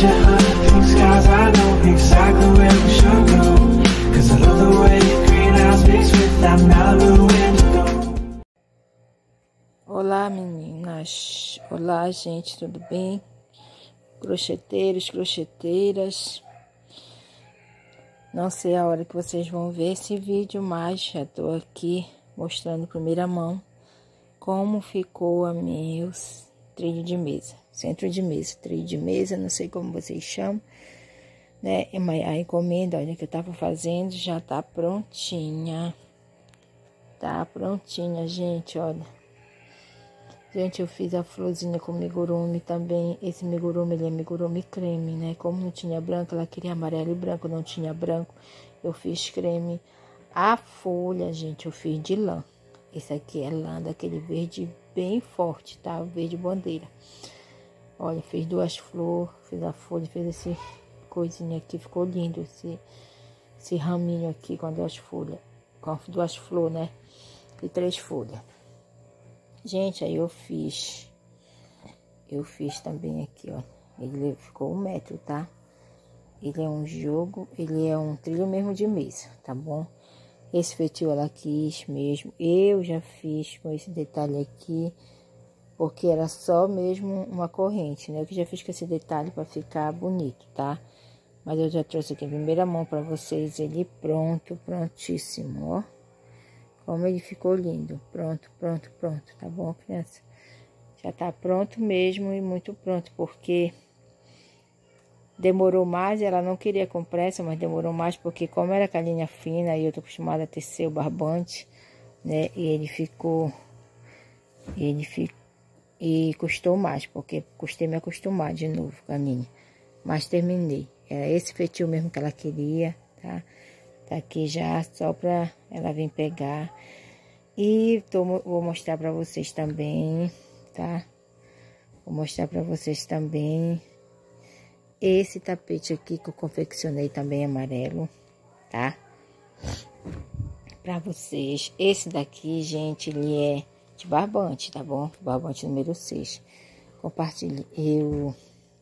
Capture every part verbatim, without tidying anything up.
picture of pink skies, I know exactly where we should go. Cause I love the way your greenhouse mixed with that Malibu indigo. Olá meninas, olá gente, tudo bem? Crocheteiros, crocheteiras. Não sei a hora que vocês vão ver esse vídeo, mas já tô aqui mostrando em primeira mão como ficou a meus trilho de mesa, centro de mesa, trilho de mesa, não sei como vocês chamam, né? A encomenda, olha, que eu tava fazendo, já tá prontinha, tá prontinha, gente, olha. Gente, eu fiz a florzinha com amigurumi também. Esse amigurumi, ele é amigurumi creme, né? Como não tinha branco, ela queria amarelo e branco, não tinha branco. Eu fiz creme. A folha, gente, eu fiz de lã. Esse aqui é lã daquele verde bem forte, tá? Verde bandeira. Olha, fiz duas flores, fiz a folha, fiz esse coisinha aqui. Ficou lindo esse, esse raminho aqui com duas folhas. Com duas flores, né? E três folhas. Gente, aí eu fiz, eu fiz também aqui, ó, ele ficou um metro, tá? Ele é um jogo, ele é um trilho mesmo de mesa, tá bom? Esse feitio ela quis mesmo, eu já fiz com esse detalhe aqui, porque era só mesmo uma corrente, né? Eu que já fiz com esse detalhe para ficar bonito, tá? Mas eu já trouxe aqui em primeira mão para vocês ele pronto, prontíssimo, ó. Como ele ficou lindo. Pronto, pronto, pronto. Tá bom, criança? Já tá pronto mesmo e muito pronto. Porque demorou mais. Ela não queria com pressa, mas demorou mais. Porque como era com a linha fina e eu tô acostumada a tecer o barbante, né? E ele ficou... Ele ficou... E custou mais. Porque custei me acostumar de novo com a linha. Mas terminei. Era esse feitio mesmo que ela queria, tá? Tá aqui já, só pra ela vir pegar. E tô, vou mostrar pra vocês também, tá? Vou mostrar pra vocês também esse tapete aqui que eu confeccionei também amarelo, tá? Pra vocês. Esse daqui, gente, ele é de barbante, tá bom? Barbante número seis. Compartilhei. Eu,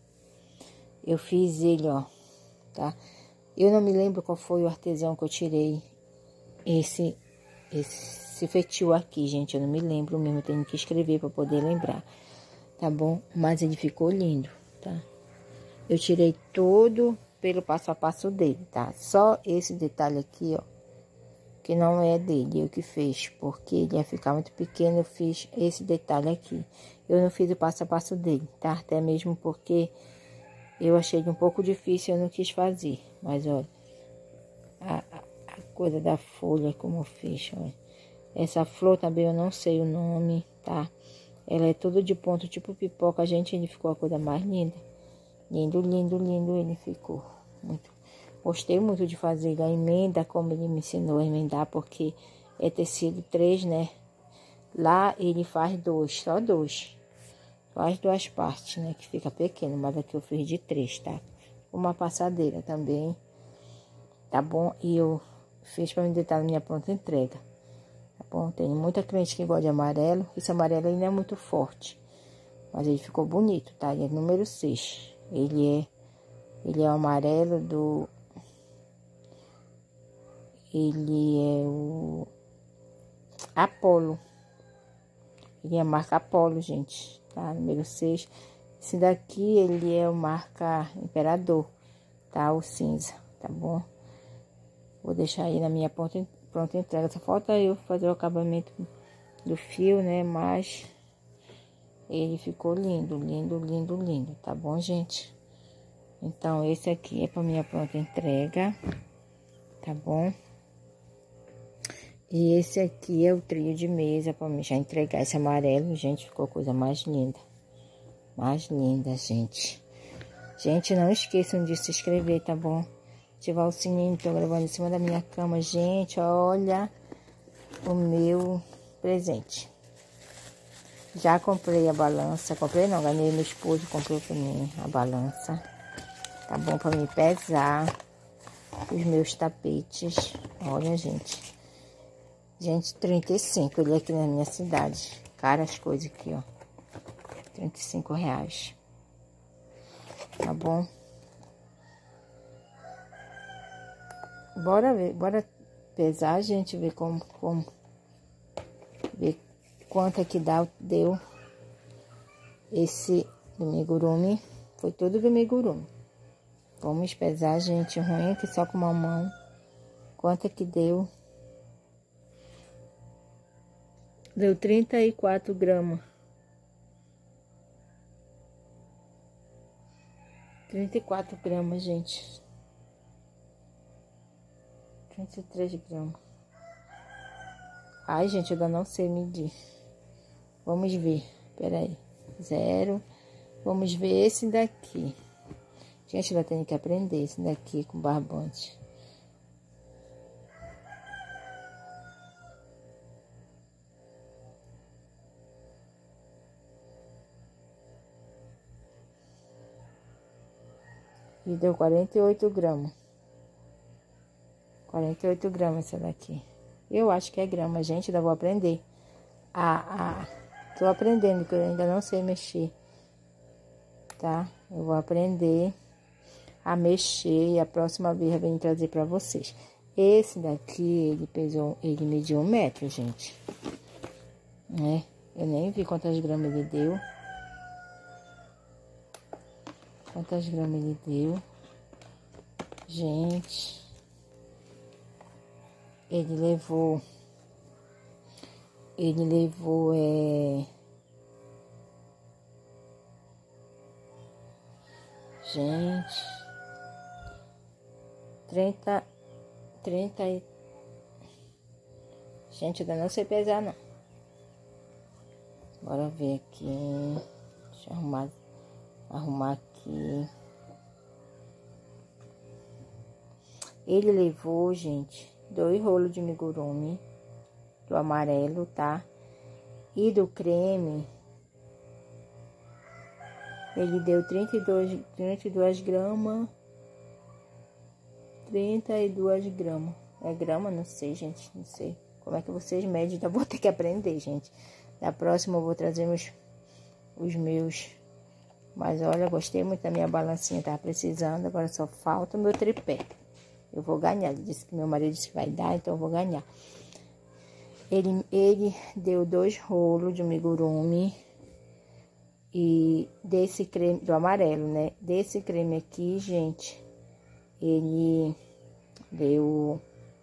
eu fiz ele, ó, tá? Eu não me lembro qual foi o artesão que eu tirei esse, esse feitio aqui, gente. Eu não me lembro mesmo, tenho que escrever para poder lembrar, tá bom? Mas ele ficou lindo, tá? Eu tirei todo pelo passo a passo dele, tá? Só esse detalhe aqui, ó, que não é dele, eu que fiz, porque ele ia ficar muito pequeno, eu fiz esse detalhe aqui. Eu não fiz o passo a passo dele, tá? Até mesmo porque... eu achei um pouco difícil, eu não quis fazer. Mas, olha, a, a coisa da folha, como eu fiz, olha. Essa flor também eu não sei o nome, tá? Ela é toda de ponto, tipo pipoca. Gente, ele ficou a coisa mais linda. Lindo, lindo, lindo ele ficou. Muito. Gostei muito de fazer a emenda, como ele me ensinou a emendar, porque é tecido três, né? Lá ele faz dois, só dois. As duas partes, né, que fica pequeno, mas aqui eu fiz de três, tá? Uma passadeira também, tá bom? E eu fiz para me deitar na minha pronta entrega, tá bom? Tem muita cliente que gosta de amarelo, esse amarelo aí não é muito forte, mas ele ficou bonito, tá? Ele é número seis, ele é, ele é o amarelo do, ele é o Apolo, ele é a marca Apolo, gente. Tá, número seis. Esse daqui, ele é o marca Imperador, tá? O cinza, tá bom? Vou deixar aí na minha pronta, pronta entrega. Só falta eu fazer o acabamento do fio, né? Mas ele ficou lindo, lindo, lindo, lindo, tá bom, gente? Então, esse aqui é pra minha pronta entrega, tá bom? E esse aqui é o trilho de mesa para mim já entregar esse amarelo. Gente, ficou a coisa mais linda. Mais linda, gente. Gente, não esqueçam de se inscrever, tá bom? Ativar o sininho, tô gravando em cima da minha cama. Gente, olha o meu presente. Já comprei a balança. Comprei não, ganhei meu esposo, comprou pra mim a balança. Tá bom? Pra me pesar os meus tapetes. Olha, gente. Gente, trinta e cinco, ele aqui na minha cidade. Cara, as coisas aqui, ó. trinta e cinco reais. Tá bom? bora ver, bora pesar, gente, ver como, como, ver quanto é que dá, deu esse do amigurumi. Foi tudo do amigurumi. Vamos pesar, gente, ruim que só com uma mão. Quanto é que deu? Deu trinta e quatro gramas. trinta e quatro gramas, gente. trinta e três gramas. Ai, gente, eu ainda não sei medir. Vamos ver. Pera aí. Zero. Vamos ver esse daqui. Gente, ela tem que aprender esse daqui com barbante. E deu quarenta e oito gramas. quarenta e oito gramas essa daqui. Eu acho que é grama, gente. Ainda vou aprender. Ah, ah. Tô aprendendo, que eu ainda não sei mexer. Tá? Eu vou aprender a mexer. E a próxima vez eu venho trazer pra vocês. Esse daqui, ele pesou, ele mediu um metro, gente. Né? Eu nem vi quantas gramas ele deu. Quantas gramas ele deu? Gente, ele levou, ele levou, é, gente, trinta, trinta e, gente, eu ainda não sei pesar, não. Bora ver aqui, deixa eu arrumar, arrumar aqui. Ele levou, gente, dois rolos de amigurumi, do amarelo, tá? E do creme, ele deu trinta e dois, trinta e duas gramas. trinta e duas gramas. É grama? Não sei, gente, não sei. Como é que vocês medem? Ainda vou ter que aprender, gente. Da próxima eu vou trazer os, os meus. Mas olha, gostei muito da minha balancinha, tava precisando. Agora só falta o meu tripé. Eu vou ganhar. Ele disse que meu marido disse que vai dar, então eu vou ganhar. Ele, ele deu dois rolos de amigurumi. E desse creme, do amarelo, né? Desse creme aqui, gente, ele deu...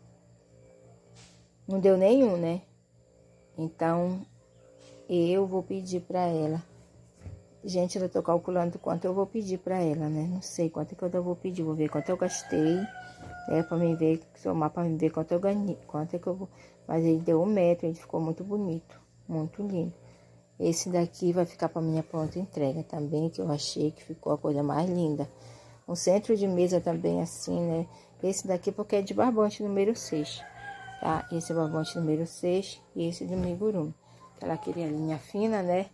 Não deu nenhum, né? Então, eu vou pedir pra ela. Gente, eu tô calculando quanto eu vou pedir pra ela, né? Não sei quanto que eu vou pedir. Vou ver quanto eu gastei. É, pra mim ver, somar pra mim ver quanto eu ganhei. Quanto é que eu vou... Mas ele deu um metro, ele ficou muito bonito. Muito lindo. Esse daqui vai ficar pra minha pronta entrega também, que eu achei que ficou a coisa mais linda. Um centro de mesa também assim, né? Esse daqui porque é de barbante número seis, tá? Esse é barbante número seis e esse de amigurumi. Ela queria linha fina, né?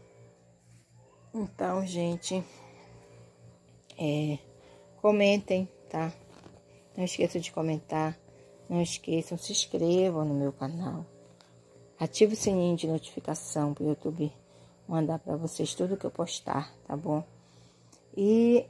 Então, gente, é, comentem, tá? Não esqueçam de comentar. Não esqueçam, se inscrevam no meu canal. Ative o sininho de notificação para o YouTube mandar para vocês tudo que eu postar, tá bom? E,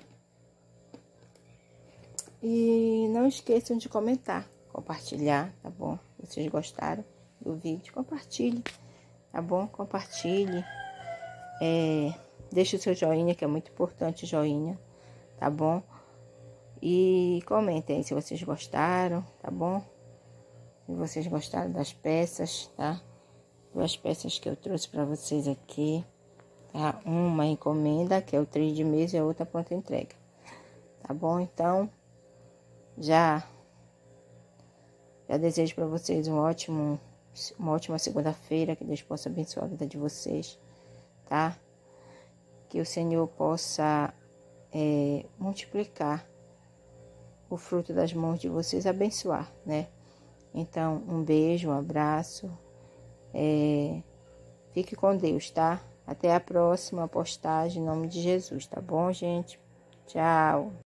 e não esqueçam de comentar, compartilhar, tá bom? Se vocês gostaram do vídeo, compartilhe, tá bom? Compartilhe. É, deixe o seu joinha, que é muito importante o joinha, tá bom? E comentem aí se vocês gostaram, tá bom? Se vocês gostaram das peças, tá? Duas peças que eu trouxe pra vocês aqui, tá? Uma encomenda, que é o três de mesa, e a outra pronta entrega, tá bom? Então, já, já desejo pra vocês um ótimo, uma ótima segunda-feira, que Deus possa abençoar a vida de vocês, tá? Que o Senhor possa é, multiplicar o fruto das mãos de vocês, abençoar, né? Então, um beijo, um abraço. É, fique com Deus, tá? Até a próxima postagem, em nome de Jesus, tá bom, gente? Tchau!